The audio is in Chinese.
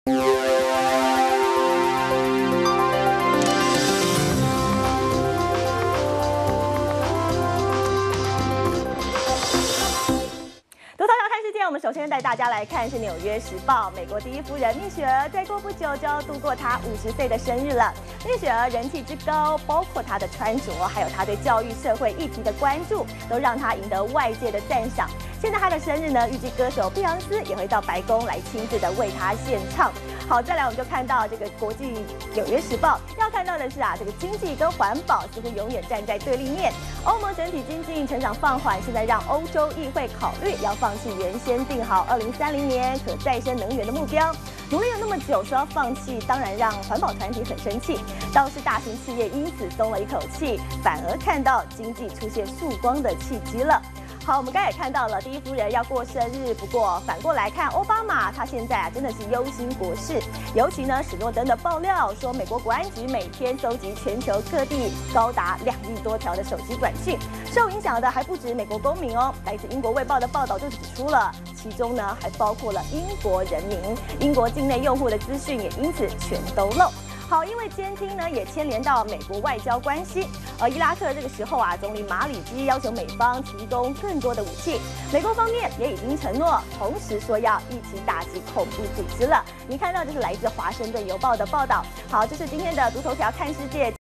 我们首先带大家来看是《纽约时报》，美国第一夫人蜜雪儿再过不久就要度过她50岁的生日了。蜜雪儿人气之高，包括她的穿着，还有她对教育社会议题的关注，都让她赢得外界的赞赏。现在她的生日呢，预计歌手碧昂斯也会到白宫来亲自的为她献唱。好，再来我们就看到这个国际《纽约时报》要看到的是这个经济跟环保似乎永远站在对立面。欧盟整体经济成长放缓，现在让欧洲议会考虑要放弃原先定好2030年可再生能源的目标。努力了那么久，说要放弃，当然让环保团体很生气。倒是大型企业因此松了一口气，反而看到经济出现曙光的契机了。好，我们刚才也看到了第一夫人要过生日，不过反过来看，奥巴马他现在真的是忧心国事，尤其呢史诺登的爆料说，美国国安局每天搜集全球各地高达2亿多条的手机短讯，受影响的还不止美国公民哦。来自英国《卫报》的报道就指出了，其中呢还包括了英国人民，英国境内用户的资讯也因此全都漏。好，因为监听呢也牵连到美国外交关系，而伊拉克这个时候总理马里基要求美方提供更多的武器，美国方面也已经承诺，同时说要一起打击恐怖组织了。您看到这是来自《华盛顿邮报》的报道。好，这是今天的读头条看世界。